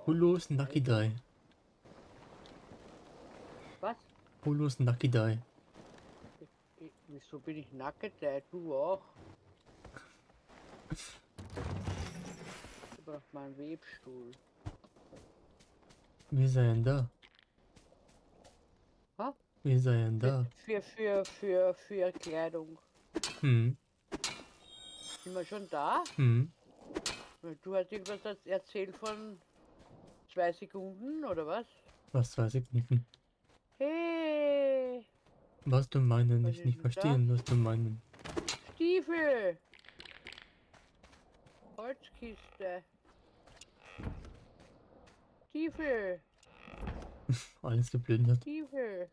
Hulos Nakidai. Was? Hulos Nakidai. Wieso bin ich nackt? Du auch. Ich brauche mal einen Webstuhl. Wie sei denn da? Ha? Wie sei denn Für, da? für Kleidung. Hm. Sind wir schon da? Hm. Du hast irgendwas erzählt von 2 Sekunden, oder was? Was 2 Sekunden? Hey! Was du meinen? Was Ich ist nicht denn das? verstehen, was du meinen. Stiefel! Holzkiste. Stiefel! Alles geplündert. Stiefel!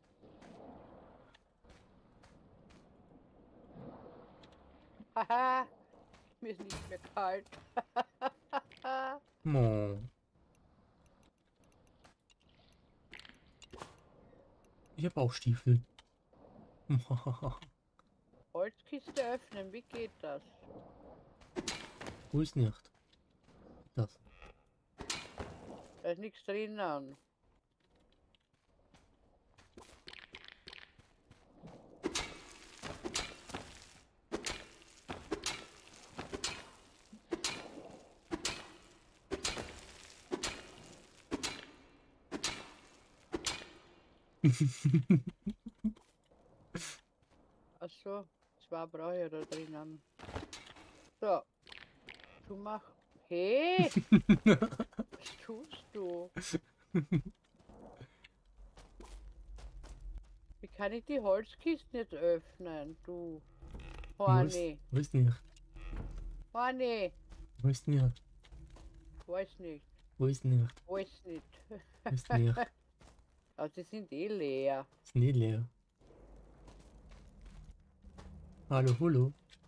Haha! Mir ist nicht mehr kalt. Oh. Ich habe auch Stiefel. Holzkiste öffnen, wie geht das? Wo ist nicht? Das. Da ist nichts drinnen. Achso, 2 brauche ich da drinnen. So, du mach. Hey, was tust du? Wie kann ich die Holzkisten jetzt öffnen? Du, Horni, Wo ist nicht? Horni, Wo ist nicht? weiß nicht, Wo ist nicht? weiß nicht. Wo ist nicht? Aber die sind eh leer. Ist nie leer. Hallo, Holo.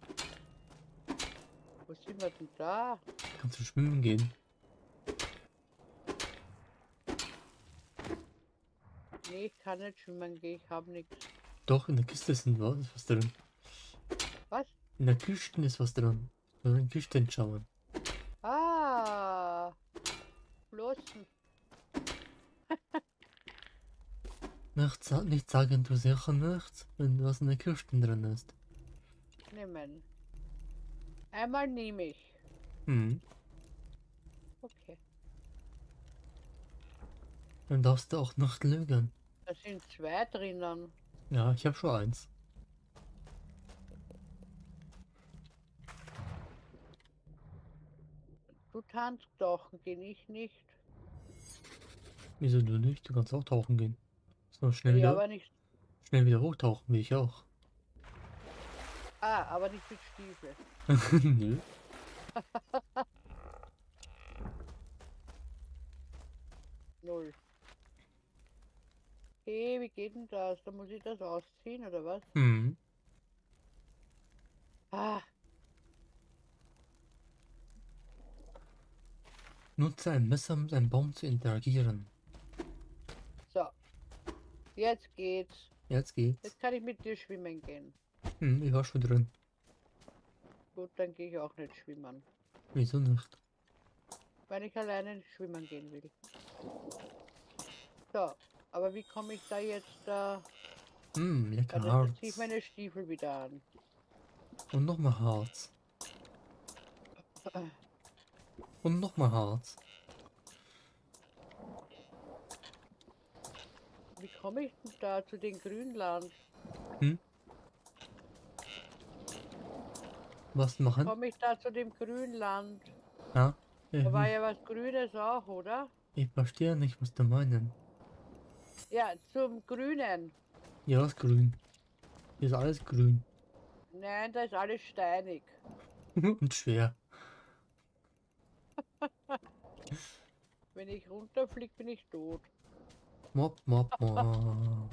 Wo sind wir denn da? Kannst du schwimmen gehen? Nee, ich kann nicht schwimmen gehen, ich habe nichts. Doch, in der Kiste ist was drin. Was? In der Kiste ist was drin. Wir sollen in die Kiste schauen. Ah, Flossen. Nicht sagen, du sicher nichts, wenn was in der Kiste drin ist. Nehmen. Einmal nehme ich. Hm. Okay. Dann darfst du auch nicht lügen. Da sind 2 drinnen. Ja, ich habe schon eins. Du tanzt tauchen, gehen ich nicht. Wieso du nicht? Du kannst auch tauchen gehen. So Ja, aber nicht. schnell wieder hochtauchen, wie ich auch. Ah, aber nicht mit Stiefel. Nö. Null. Hey, wie geht denn das? Da muss ich das ausziehen, oder was? Hm. Ah, Nutze ein Messer mit einem Baum zu interagieren. so. Jetzt geht's. Jetzt geht's. Jetzt kann ich mit dir schwimmen gehen. Hm, ich war schon drin. Gut, dann gehe ich auch nicht schwimmen. Wieso nicht? Weil ich alleine nicht schwimmen gehen will. So, aber wie komme ich da jetzt da? Hm, lecker Dann ziehe ich Harz. meine Stiefel wieder an. Und nochmal Harz. Und nochmal Harz. Wie komme ich denn da zu den Grünland? Hm? Was Wie machen? komme ich da zu dem Grünland? Ja? Da war ja was Grünes auch, oder? Ich verstehe nicht, was du meinen. Ja, zum Grünen. Ja, was grün. Hier ist alles grün. Nein, da ist alles steinig. Und schwer. Wenn ich runterfliege, bin ich tot. Mop, mop, mop.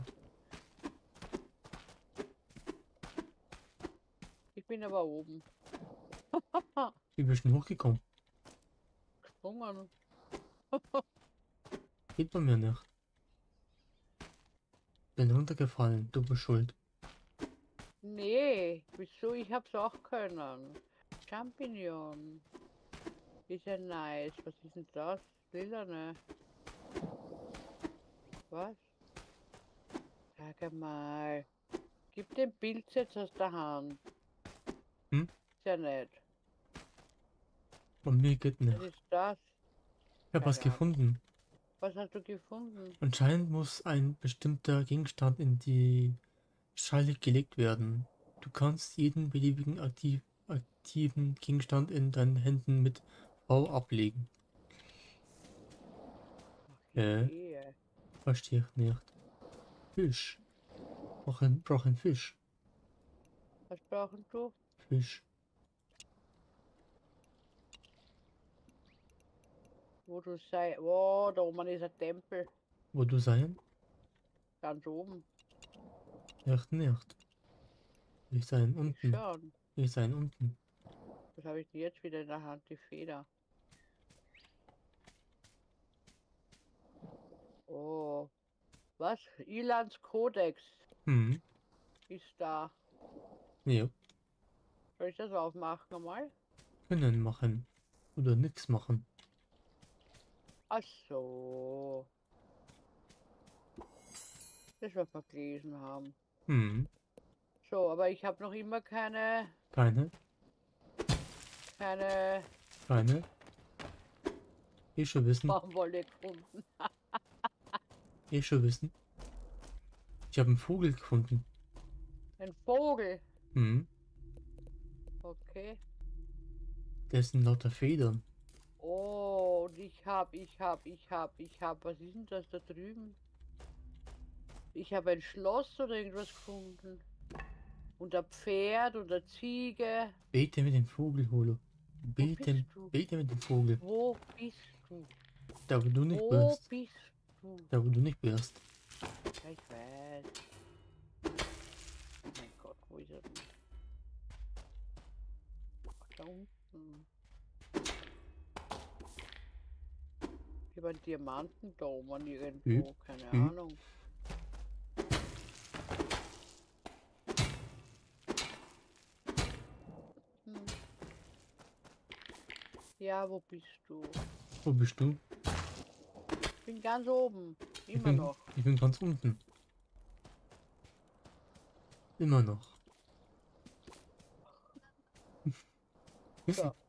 Ich bin aber oben. Wie bist du denn hochgekommen? Gesprungen. Geht bei mir nicht. Bin runtergefallen. Du bist schuld. Nee, wieso? Ich hab's auch können. Champignon. Ist ja nice. Was ist denn das? Lilane. Was? Sag mal. Gib den Pilz jetzt aus der Hand. Hm? Ist ja nicht. Und mir geht Was nicht. ist das? Ich habe was Keine Ahnung. gefunden. Was hast du gefunden? Anscheinend muss ein bestimmter Gegenstand in die Schale gelegt werden. Du kannst jeden beliebigen aktiven Gegenstand in deinen Händen mit V ablegen. Okay. Verstehe ich nicht. Fisch. Brauch ein Fisch. Was brauchen du? Fisch. Wo du sei. Oh, da oben ist ein Tempel. Wo du sein? Ganz oben. Echt nicht. Ich sein Ich unten. schon. Ich sein unten. Was habe ich denn jetzt wieder in der Hand? Die Feder. Oh. Was? Ilans Kodex Hm. ist da. Ja. Soll ich das aufmachen einmal? Können machen. Oder nix machen. Ach so. Das wird wir gelesen haben. Hm. So, aber ich habe noch immer keine Keine. Eh schon wissen. Baumwolle gefunden. Eh schon wissen. Ich habe einen Vogel gefunden. Ein Vogel. Hm. Okay. Der sind lauter Federn. Oh, und ich hab. Was ist denn das da drüben? Ich habe ein Schloss oder irgendwas gefunden. Und ein Pferd und eine Ziege. Bete mit dem Vogel, Holo. Wo bist du? Bete mit dem Vogel. Wo bist du? Da wo du nicht Wo bist. bist du? Da wo du nicht bist. Ja, ich weiß. Oh mein Gott, wo ist er denn? Ach, da unten. Ich habe einen Diamanten da oben irgendwo. Keine Ahnung. Hm. Ja, wo bist du? Wo bist du? Ich bin ganz oben. Immer noch. Ich bin ganz unten. Immer noch. So.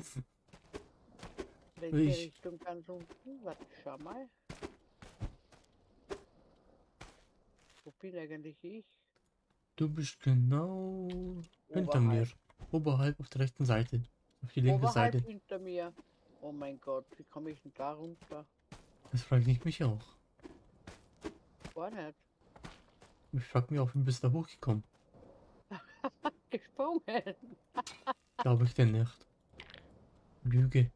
Welche Ich- Richtung ganz unten? Warte, schau mal. Wo bin eigentlich ich? Du bist genau hinter mir. Oberhalb auf der rechten Seite. Auf die linke Oberhalb Seite. hinter mir. Oh mein Gott, wie komme ich denn da runter? Das frage ich mich auch. Gar nicht. Ich frage mich auch, wie bist du da hochgekommen? Gesprungen. Glaube ich denn nicht. Lüge.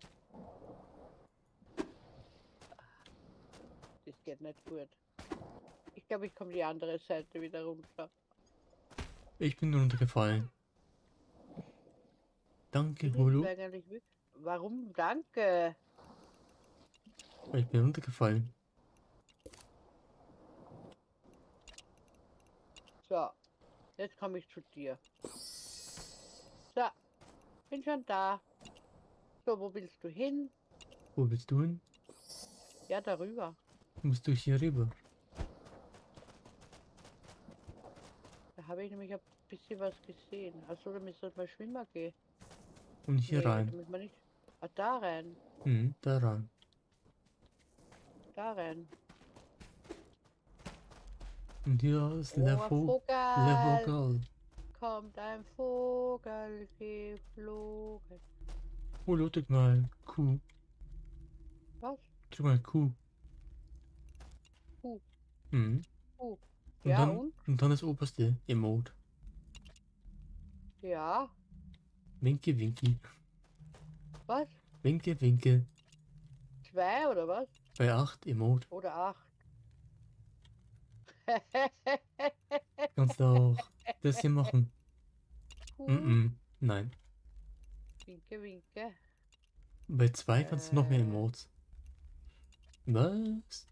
Das geht nicht gut. Ich glaube, ich komme die andere Seite wieder runter. Ich bin runtergefallen. Danke, Bin ich Holo. eigentlich wirklich- Warum? Danke. Ich bin runtergefallen. So, jetzt komme ich zu dir. So, bin schon da. So, wo willst du hin? Wo willst du hin? Ja, darüber. Du musst durch hier rüber. Da habe ich nämlich ein bisschen was gesehen. Achso, da müssen wir mal schwimmen gehen. Und hier Nee, da rein. müssen wir nicht. Ah, da rein. Da rein. Da rein. Und hier ist Oh, ein Level Vogel. Girl. Kommt ein Vogel geflogen. Holo, drück mal Q. Was? Drück mal Q. Q. Mhm. Q. Und Ja, dann, und dann das oberste Emote. Ja. Winke, winke. Was? Winke, winke. 2 oder was? Bei 8 Emote. Oder 8? Kannst du auch das hier machen. Q. Nein. Winke, winke. Bei 2 kannst du noch mehr Emotes. Was?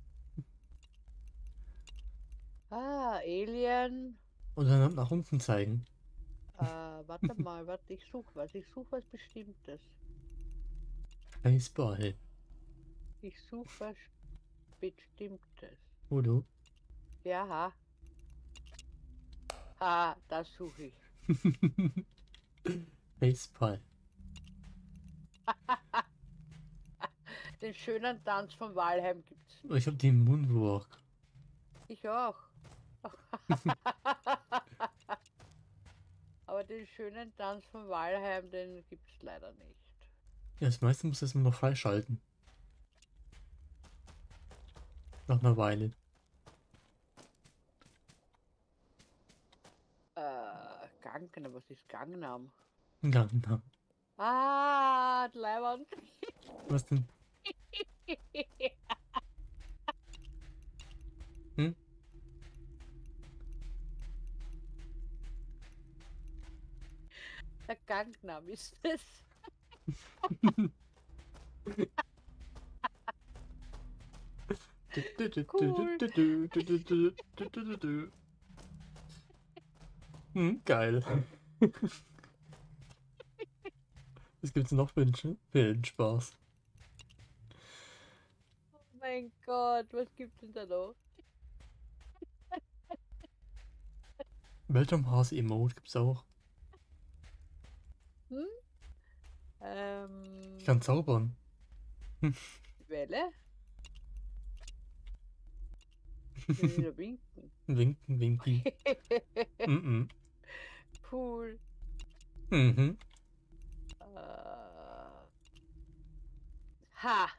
Ah, Alien. Und dann nach unten zeigen. Warte mal, warte, ich suche was. Ich suche was Bestimmtes. Eisball. Ich suche was Bestimmtes. Wo du? Ja. Ah, das suche ich. Baseball. Den schönen Tanz von Walheim gibt's. Ich hab den Moonwalk. Ich auch. Aber den schönen Tanz von Walheim, den gibt's leider nicht. Ja, das meiste muss das noch freischalten. Nach einer Weile. Gangnam, was ist Gangnam? Gangnam. Ah, Leiband. Was denn? Hm? Der Gangnam ist es. Geil. Was gibt's noch für einen Spaß? Oh mein Gott, was gibt's denn da noch? Weltraumhase-Emote gibt's auch. Hm? Ich kann zaubern. Welle? Ich will wieder winken. Winken, winky. Mhm. Cool. Mhm. Ha!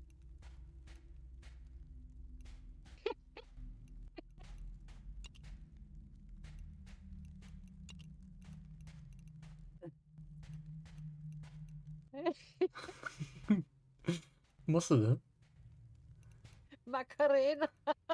Was du da? Macarena.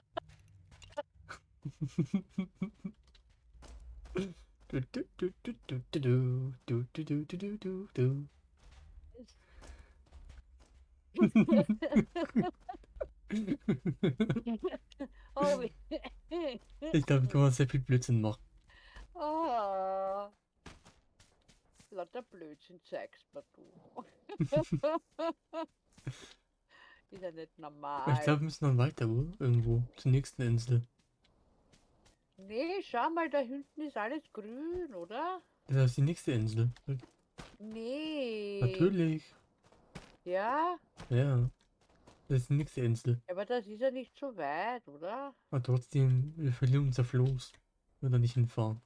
Oh, Ich glaube, kann man sehr viel Blödsinn machen. oh. Lauter Blödsinn zeigst mir du. Ist ja nicht Ich normal. glaube, wir müssen dann weiter, oder? Irgendwo. Zur nächsten Insel. Nee, schau mal, da hinten ist alles grün, oder? Das ist die nächste Insel. Nee. Natürlich. Ja, Ja. Das ist die nächste Insel. aber das ist ja nicht so weit, oder? Aber trotzdem, wir verlieren unser Floß. Wenn wir da nicht hinfahren.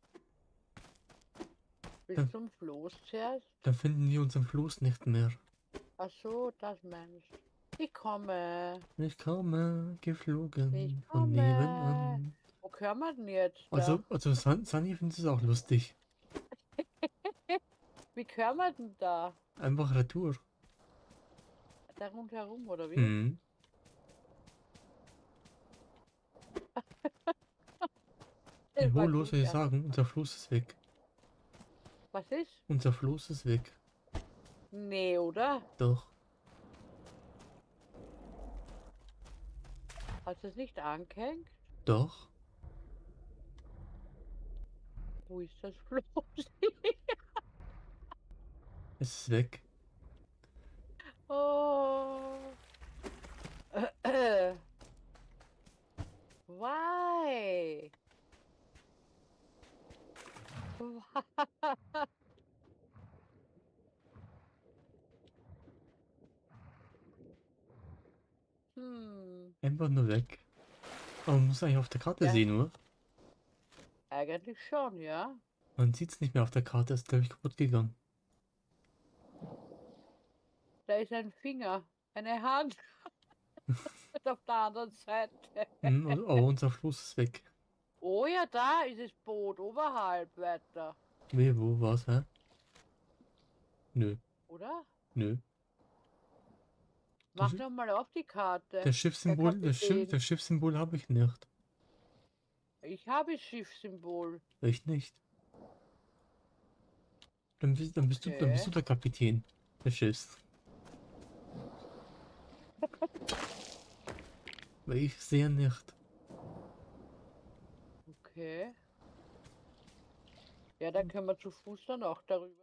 Bis Ja. zum Floß zuerst. Dann finden wir unseren Floß nicht mehr. Ach so, das meinst du. Ich komme. Ich komme geflogen Ich von komme. nebenan. Wo können wir denn jetzt? Also Sunny findet es auch lustig. Wie können wir denn da? Einfach Retour. Da rundherum, oder wie? Mhm. Das Ja, war los, gut, soll ich ja. sagen, unser Floß ist weg. Was ist? Unser Floß ist weg. Nee, oder? Doch. Hast du es nicht angehängt? Doch. Wo ist das Floß? Es ist weg. Oh. Why? Einfach nur weg. Aber man muss eigentlich auf der Karte Ja. sehen, oder? Eigentlich schon, ja. Man sieht es nicht mehr auf der Karte, ist glaube ich kaputt gegangen. Da ist ein Finger, eine Hand. Und auf der anderen Seite. Aber unser Floß ist weg. Oh ja, da ist das Boot, oberhalb weiter. Wie, wo, was, hä? Nö, Oder? nö. Mach doch mal auf die Karte. Das Schiffssymbol, Kapitän. das Schiffssymbol habe ich nicht. Ich habe Schiffssymbol. Ich nicht. Dann bist du der Kapitän des Schiffs. Weil ich sehe nicht. Okay. Ja, dann können wir zu Fuß dann auch darüber.